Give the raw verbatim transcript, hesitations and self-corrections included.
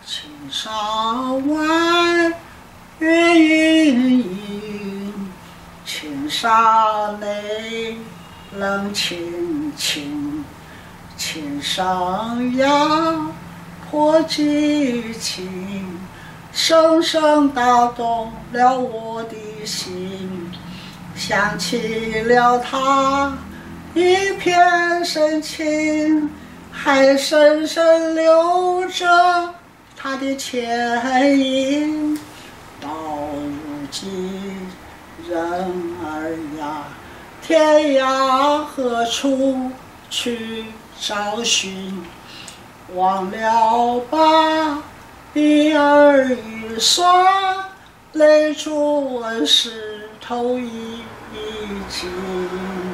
青山外月盈盈，青沙内冷清清。青山崖破激情，深深打动了我的心。想起了他一片深情，还深深留着他的倩影。到如今人儿呀，天涯何处去找寻？忘了吧，鬓儿欲酸，泪珠温湿透衣襟。